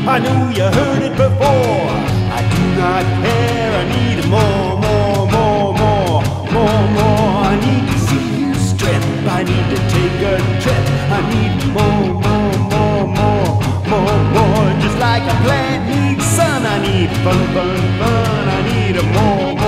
I knew you heard it before. I do not care. I need more, more, more, more, more, more. I need to see you strip. I need to take a trip. I need more, more, more, more, more, more. Just like a plant needs sun. I need fun, fun, fun. I need more.